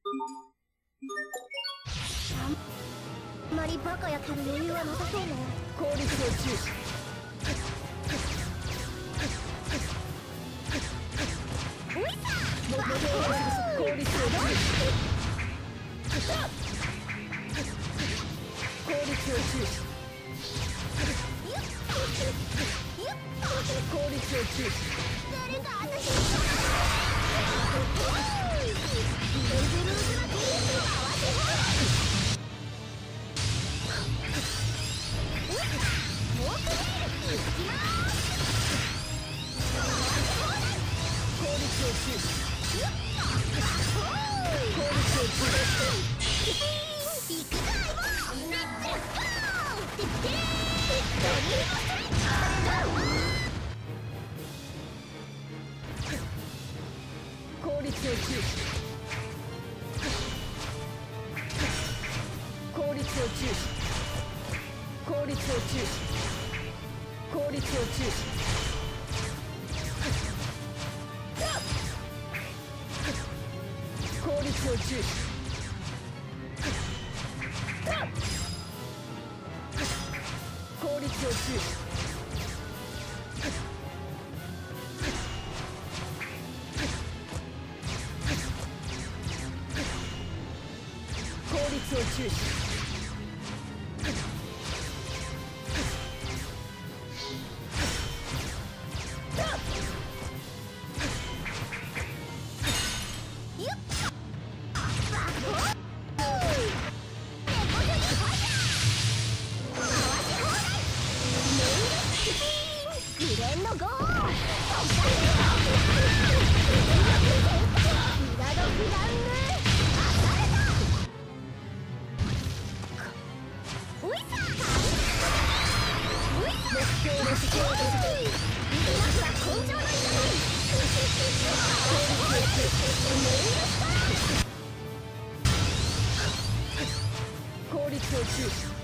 あんまりバカやってる余裕はなさそうね。 効率を重視。効率を重視。効率を重視。効率を重視。 誰か私に効率を重視。効率を重視。効率を重視。効率を重視。効率を重視。効率を重視。効率を重視。効率を重視。効率を重視。